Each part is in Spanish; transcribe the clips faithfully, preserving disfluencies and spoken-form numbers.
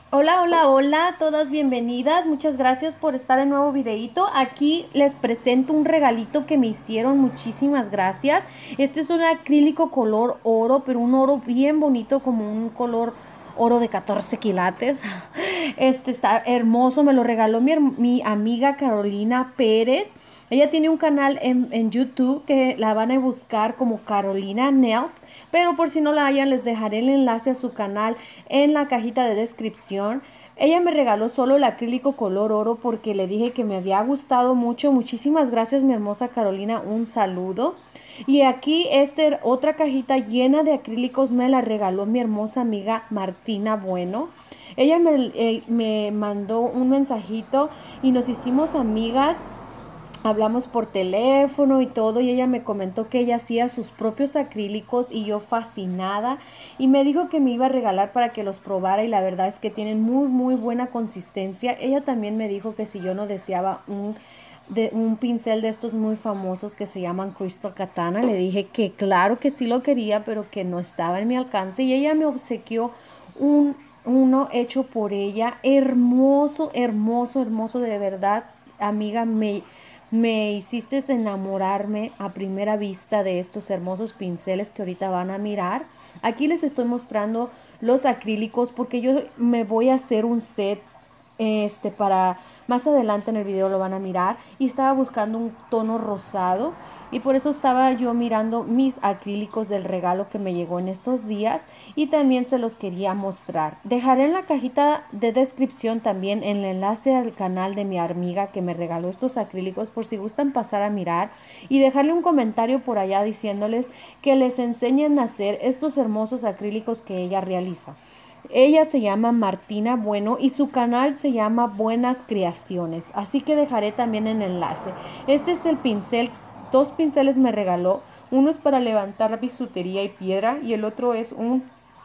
Hola, hola, hola, todas bienvenidas. Muchas gracias por estar en nuevo videito. Aquí les presento un regalito que me hicieron. Muchísimas gracias. Este es un acrílico color oro, pero un oro bien bonito, como un color oro de catorce quilates. Este está hermoso. Me lo regaló mi, mi amiga Carolina Pérez. Ella tiene un canal en, en YouTube que la van a buscar como Carolina Nails, pero por si no la hayan, les dejaré el enlace a su canal en la cajita de descripción. Ella me regaló solo el acrílico color oro porque le dije que me había gustado mucho. Muchísimas gracias, mi hermosa Carolina. Un saludo. Y aquí esta otra cajita llena de acrílicos me la regaló mi hermosa amiga Martina Bueno. Ella me, eh, me mandó un mensajito y nos hicimos amigas. Hablamos por teléfono y todo, y ella me comentó que ella hacía sus propios acrílicos y yo fascinada, y me dijo que me iba a regalar para que los probara, y la verdad es que tienen muy muy buena consistencia. Ella también me dijo que si yo no deseaba un de un pincel de estos muy famosos que se llaman Crystal Katana, le dije que claro que sí lo quería, pero que no estaba en mi alcance, y ella me obsequió un uno hecho por ella, hermoso, hermoso, hermoso, de verdad, amiga. Me me hiciste enamorarme a primera vista de estos hermosos pinceles que ahorita van a mirar. Aquí les estoy mostrando los acrílicos porque yo me voy a hacer un set este para más adelante en el video lo van a mirar, y estaba buscando un tono rosado, y por eso estaba yo mirando mis acrílicos del regalo que me llegó en estos días, y también se los quería mostrar. Dejaré en la cajita de descripción también el enlace al canal de mi amiga que me regaló estos acrílicos por si gustan pasar a mirar, y dejarle un comentario por allá diciéndoles que les enseñen a hacer estos hermosos acrílicos que ella realiza. Ella se llama Martina Bueno y su canal se llama Buenas Creaciones. Así que dejaré también el enlace. Este es el pincel, dos pinceles me regaló. Uno es para levantar bisutería y piedra, y el otro es un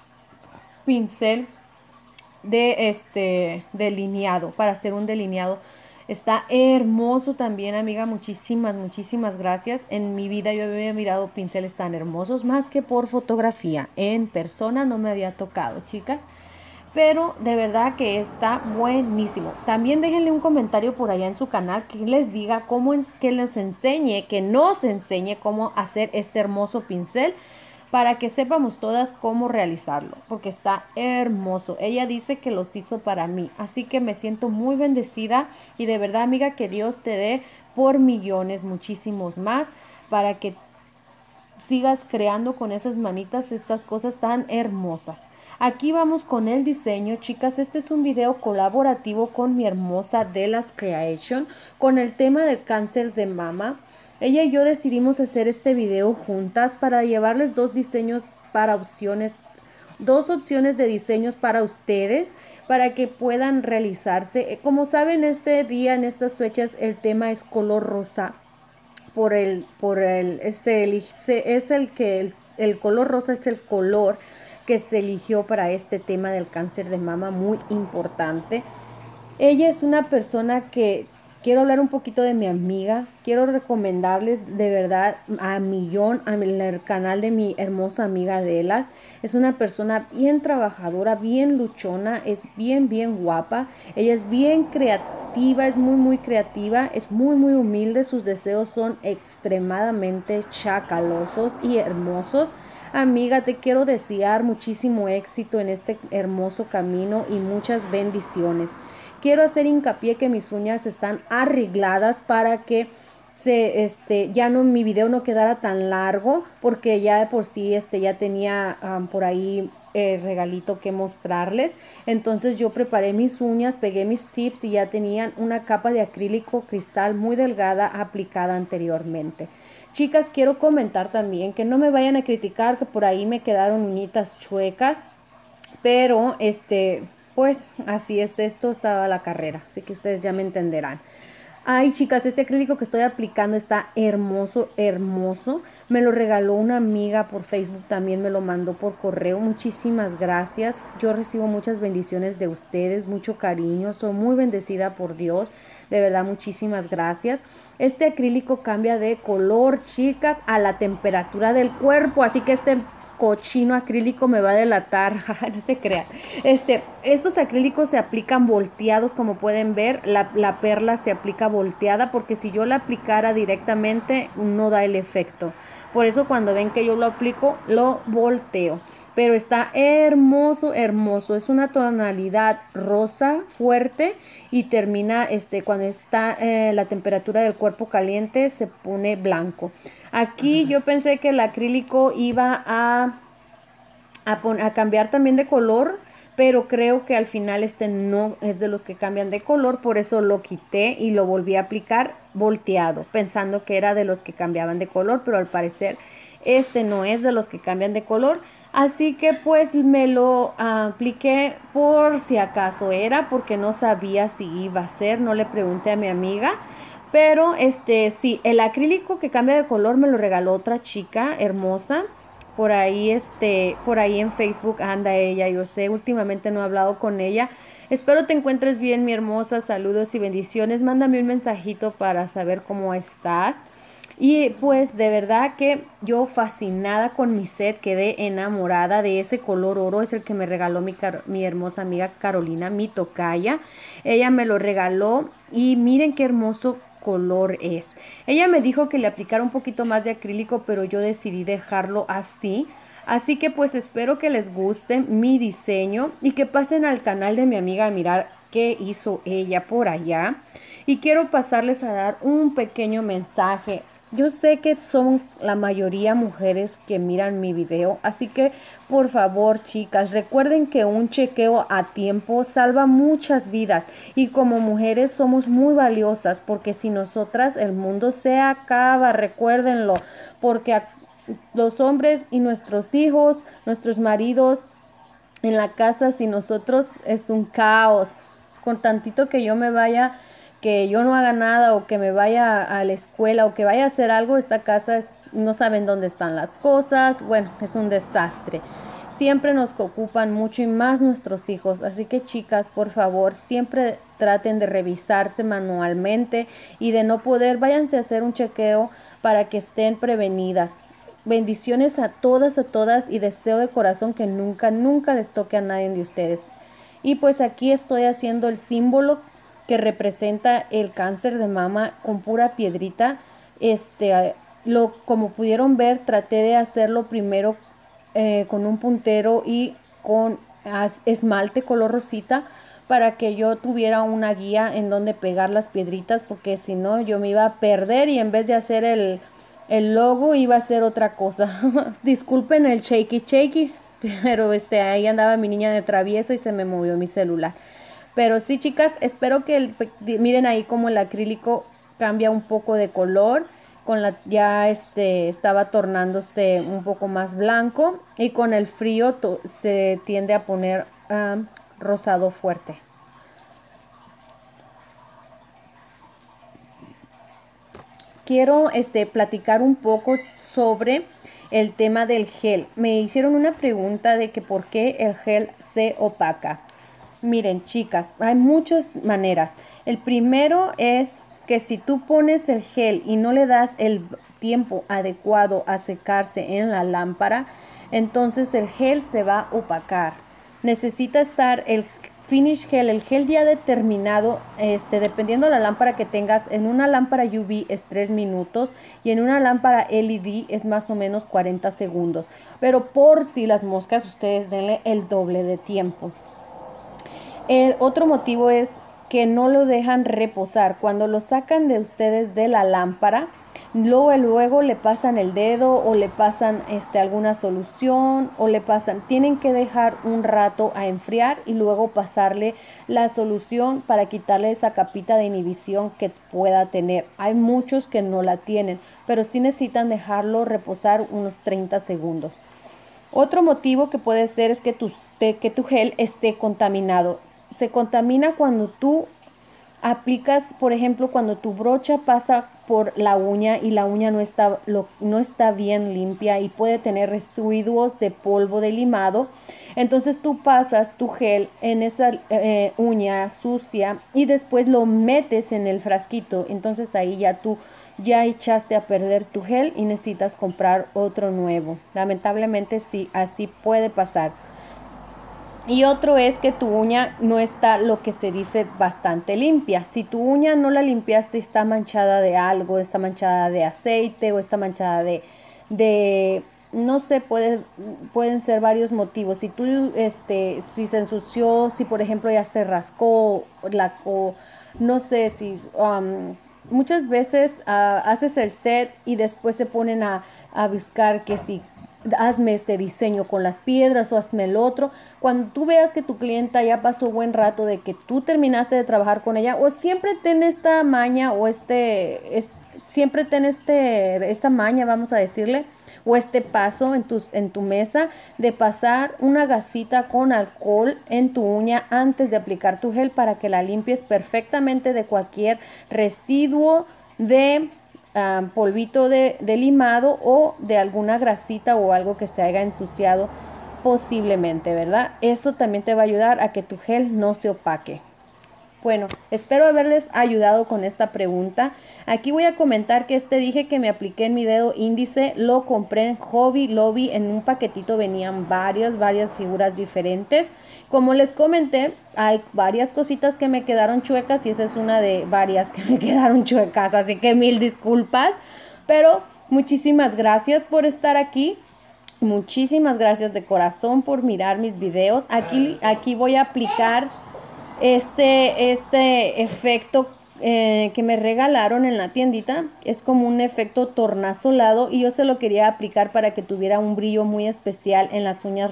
pincel de este delineado, para hacer un delineado. Está hermoso también, amiga. Muchísimas, muchísimas gracias. En mi vida yo había mirado pinceles tan hermosos, más que por fotografía. En persona no me había tocado, chicas. Pero de verdad que está buenísimo. También déjenle un comentario por allá en su canal que les diga cómo es, que les enseñe, que nos enseñe cómo hacer este hermoso pincel, para que sepamos todas cómo realizarlo, porque está hermoso. Ella dice que los hizo para mí, así que me siento muy bendecida, y de verdad, amiga, que Dios te dé por millones, muchísimos más, para que sigas creando con esas manitas estas cosas tan hermosas. Aquí vamos con el diseño, chicas. Este es un video colaborativo con mi hermosa Delas Creation con el tema del cáncer de mama. Ella y yo decidimos hacer este video juntas para llevarles dos diseños para opciones, dos opciones de diseños para ustedes, para que puedan realizarse. Como saben, este día, en estas fechas, el tema es color rosa. Por el, por el, se elige, es el que, el, el color rosa es el color que se eligió para este tema del cáncer de mama, muy importante. Ella es una persona que quiero hablar un poquito de mi amiga. Quiero recomendarles de verdad a millón al canal de mi hermosa amiga Delas. Es una persona bien trabajadora, bien luchona, es bien, bien guapa. Ella es bien creativa, es muy, muy creativa, es muy, muy humilde. Sus deseos son extremadamente chacalosos y hermosos. Amiga, te quiero desear muchísimo éxito en este hermoso camino y muchas bendiciones. Quiero hacer hincapié que mis uñas están arregladas para que se, este, ya no, mi video no quedara tan largo, porque ya de por sí este, ya tenía um, por ahí el regalito que mostrarles. Entonces yo preparé mis uñas, pegué mis tips y ya tenían una capa de acrílico cristal muy delgada aplicada anteriormente. Chicas, quiero comentar también que no me vayan a criticar que por ahí me quedaron uñitas chuecas, pero este, pues así es esto, estaba la carrera, así que ustedes ya me entenderán. Ay, chicas, este acrílico que estoy aplicando está hermoso, hermoso. Me lo regaló una amiga por Facebook, también me lo mandó por correo. Muchísimas gracias. Yo recibo muchas bendiciones de ustedes, mucho cariño. Soy muy bendecida por Dios. De verdad, muchísimas gracias. Este acrílico cambia de color, chicas, a la temperatura del cuerpo. Así que este cochino acrílico me va a delatar, no se crean. Este, estos acrílicos se aplican volteados, como pueden ver, la, la perla se aplica volteada, porque si yo la aplicara directamente no da el efecto. Por eso cuando ven que yo lo aplico, lo volteo. Pero está hermoso, hermoso. Es una tonalidad rosa fuerte y termina, este, cuando está eh, la temperatura del cuerpo caliente, se pone blanco. Aquí yo pensé que el acrílico iba a, a, a cambiar también de color, pero creo que al final este no es de los que cambian de color, por eso lo quité y lo volví a aplicar volteado, pensando que era de los que cambiaban de color, pero al parecer este no es de los que cambian de color. Así que pues me lo uh, apliqué por si acaso era, porque no sabía si iba a ser, no le pregunté a mi amiga. Pero este sí, el acrílico que cambia de color me lo regaló otra chica hermosa. Por ahí, este, por ahí en Facebook anda ella, yo sé, últimamente no he hablado con ella. Espero te encuentres bien, mi hermosa, saludos y bendiciones. Mándame un mensajito para saber cómo estás. Y pues de verdad que yo fascinada con mi set, quedé enamorada de ese color oro, es el que me regaló mi, mi hermosa amiga Carolina, mi tocaya. Ella me lo regaló y miren qué hermoso color es. Ella me dijo que le aplicara un poquito más de acrílico, pero yo decidí dejarlo así. Así que pues espero que les guste mi diseño y que pasen al canal de mi amiga a mirar qué hizo ella por allá. Y quiero pasarles a dar un pequeño mensaje. Yo sé que son la mayoría mujeres que miran mi video, así que por favor, chicas, recuerden que un chequeo a tiempo salva muchas vidas y como mujeres somos muy valiosas, porque si nosotras el mundo se acaba, recuérdenlo, porque a los hombres y nuestros hijos, nuestros maridos en la casa, si nosotros es un caos. Con tantito que yo me vaya, que yo no haga nada o que me vaya a la escuela o que vaya a hacer algo, esta casa es, no saben dónde están las cosas, bueno, es un desastre. Siempre nos ocupan mucho y más nuestros hijos, así que chicas, por favor, siempre traten de revisarse manualmente y de no poder, váyanse a hacer un chequeo para que estén prevenidas. Bendiciones a todas, a todas y deseo de corazón que nunca, nunca les toque a nadie de ustedes. Y pues aquí estoy haciendo el símbolo que representa el cáncer de mama con pura piedrita. Este, lo, como pudieron ver, traté de hacerlo primero eh, con un puntero y con esmalte color rosita para que yo tuviera una guía en donde pegar las piedritas, porque si no yo me iba a perder y en vez de hacer el, el logo iba a hacer otra cosa. Disculpen el shaky shaky, pero este, ahí andaba mi niña de traviesa y se me movió mi celular. Pero sí, chicas, espero que el, miren ahí como el acrílico cambia un poco de color. Con la, ya este, estaba tornándose un poco más blanco y con el frío to, se tiende a poner um, rosado fuerte. Quiero este, platicar un poco sobre el tema del gel. Me hicieron una pregunta de que por qué el gel se opaca. Miren, chicas, hay muchas maneras. El primero es que si tú pones el gel y no le das el tiempo adecuado a secarse en la lámpara, entonces el gel se va a opacar. Necesita estar el finish gel, el gel ya determinado, este, dependiendo de la lámpara que tengas. En una lámpara U V es tres minutos y en una lámpara L E D es más o menos cuarenta segundos. Pero por si las moscas, ustedes denle el doble de tiempo. El otro motivo es que no lo dejan reposar. Cuando lo sacan de ustedes de la lámpara, luego luego le pasan el dedo o le pasan este, alguna solución o le pasan, tienen que dejar un rato a enfriar y luego pasarle la solución para quitarle esa capita de inhibición que pueda tener. Hay muchos que no la tienen, pero sí necesitan dejarlo reposar unos treinta segundos. Otro motivo que puede ser es que tu, que tu gel esté contaminado. Se contamina cuando tú aplicas, por ejemplo, cuando tu brocha pasa por la uña y la uña no está, lo, no está bien limpia y puede tener residuos de polvo de limado. Entonces tú pasas tu gel en esa eh, uña sucia y después lo metes en el frasquito. Entonces ahí ya tú ya echaste a perder tu gel y necesitas comprar otro nuevo. Lamentablemente sí, así puede pasar. Y otro es que tu uña no está lo que se dice bastante limpia. Si tu uña no la limpiaste, está manchada de algo, está manchada de aceite o está manchada de, de no sé, puede, pueden ser varios motivos. Si tú, este, si se ensució, si por ejemplo ya se rascó, la, o no sé, si um, muchas veces uh, haces el set y después se ponen a, a buscar que si hazme este diseño con las piedras o hazme el otro. Cuando tú veas que tu clienta ya pasó buen rato de que tú terminaste de trabajar con ella, o siempre ten esta maña o este, es, siempre ten este, esta maña, vamos a decirle, o este paso en tu, en tu mesa de pasar una gasita con alcohol en tu uña antes de aplicar tu gel para que la limpies perfectamente de cualquier residuo de Um, polvito de, de limado o de alguna grasita o algo que se haya ensuciado posiblemente, ¿verdad? Eso también te va a ayudar a que tu gel no se opaque. Bueno, espero haberles ayudado con esta pregunta. Aquí voy a comentar que este dije que me apliqué en mi dedo índice, lo compré en Hobby Lobby, en un paquetito venían varias, varias figuras diferentes. Como les comenté, hay varias cositas que me quedaron chuecas y esa es una de varias que me quedaron chuecas, así que mil disculpas. Pero muchísimas gracias por estar aquí. Muchísimas gracias de corazón por mirar mis videos. Aquí, aquí voy a aplicar Este, este efecto eh, que me regalaron en la tiendita. Es como un efecto tornasolado y yo se lo quería aplicar para que tuviera un brillo muy especial en las uñas,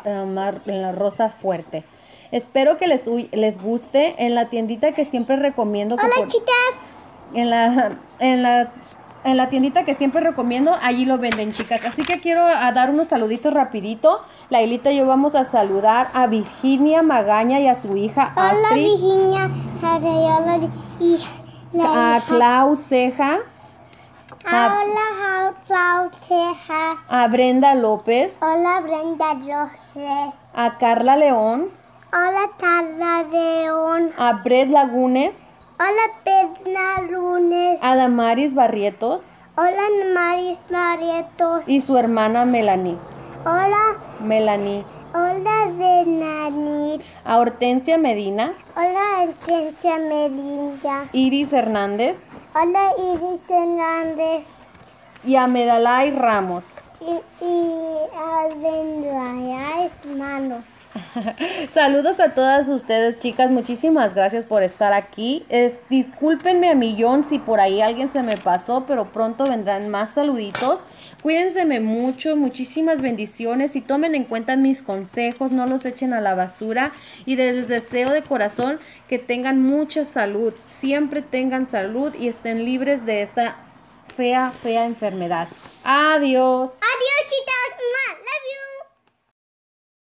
en las rosas fuerte. Espero que les, les guste. En la tiendita que siempre recomiendo que Hola por, chicas. En la, en la En la tiendita que siempre recomiendo, allí lo venden, chicas. Así que quiero a dar unos saluditos rapidito. Lailita y yo vamos a saludar a Virginia Magaña y a su hija Astrid. Hola Virginia. Hola, y a Clau Ceja. A, hola Clau Ceja. A Brenda López. Hola Brenda López. A Carla León. Hola Carla León. A Bret Lagunes. Hola Pedna Lunes. A Damaris Barrietos. Hola Damaris Barrietos. Y su hermana Melanie. Hola Melanie. Hola Benanir. A Hortensia Medina. Hola Hortensia Medina. Iris Hernández. Hola Iris Hernández. Y a Medalay Ramos. Y, y a Medalay Manos. Saludos a todas ustedes, chicas. Muchísimas gracias por estar aquí. Es, discúlpenme a millón si por ahí alguien se me pasó, pero pronto vendrán más saluditos. Cuídense mucho, muchísimas bendiciones y tomen en cuenta mis consejos, no los echen a la basura. Y les deseo de corazón que tengan mucha salud, siempre tengan salud y estén libres de esta fea, fea enfermedad. Adiós.